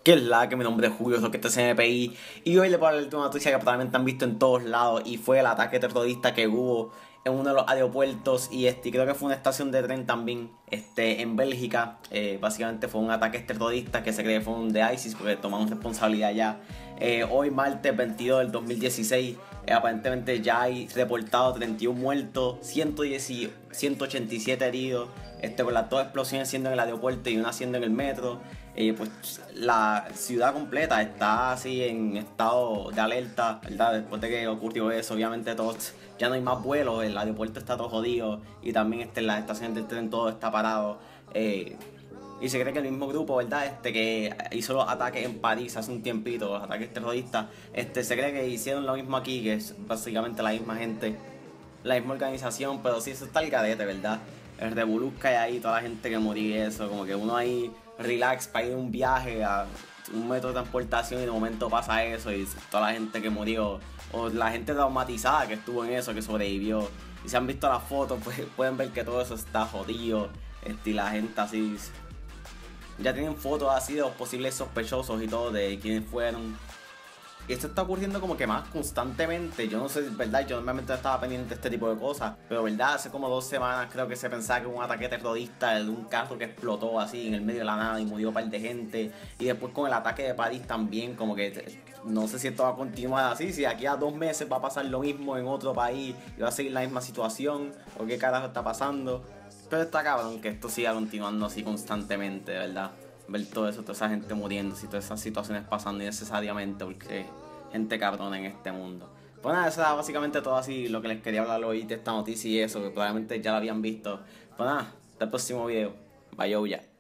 ¿Qué es la que mi nombre es Julio, soy que este es CMPI y hoy le puedo hablar de una noticia que probablemente han visto en todos lados y fue el ataque terrorista que hubo en uno de los aeropuertos y creo que fue una estación de tren también en Bélgica. Básicamente fue un ataque terrorista que se cree que fue un de ISIS porque tomaron responsabilidad ya. Hoy martes 22 del 2016 aparentemente ya hay reportado 31 muertos, 187 heridos, con las dos explosiones siendo en el aeropuerto y una siendo en el metro. Pues la ciudad completa está así en estado de alerta, ¿verdad? Después de que ocurrió eso, obviamente todos, ya no hay más vuelos, el aeropuerto está todo jodido y también las estaciones del tren todo está parado. Y se cree que el mismo grupo, ¿verdad? Que hizo los ataques en París hace un tiempito, los ataques terroristas, se cree que hicieron lo mismo aquí, que es básicamente la misma gente, la misma organización, pero sí, eso está el garete, ¿verdad? El revolú que hay ahí, toda la gente que murió y eso, como que uno ahí relax para ir a un viaje, a un método de transportación y de momento pasa eso y toda la gente que murió, o la gente traumatizada que estuvo en eso, que sobrevivió. Y si han visto las fotos, pues pueden ver que todo eso está jodido, y la gente así, ya tienen fotos así de los posibles sospechosos y todo, de quiénes fueron. Y esto está ocurriendo como que más constantemente. Yo no sé, ¿verdad? Yo normalmente estaba pendiente de este tipo de cosas. Pero, ¿verdad? Hace como 2 semanas creo que se pensaba que un ataque terrorista de un carro que explotó así en el medio de la nada y murió un par de gente. Y después con el ataque de París también, como que no sé si esto va a continuar así. Si de aquí a 2 meses va a pasar lo mismo en otro país y va a seguir la misma situación. O qué carajo está pasando. Pero está cabrón que esto siga continuando así constantemente, ¿verdad? Ver todo eso, toda esa gente muriendo, y todas esas situaciones pasando innecesariamente porque gente cabrona en este mundo. Pues nada, eso era básicamente todo así lo que les quería hablar hoy de esta noticia y eso, que probablemente ya lo habían visto. Pues nada, hasta el próximo video. Bye, yo, ya.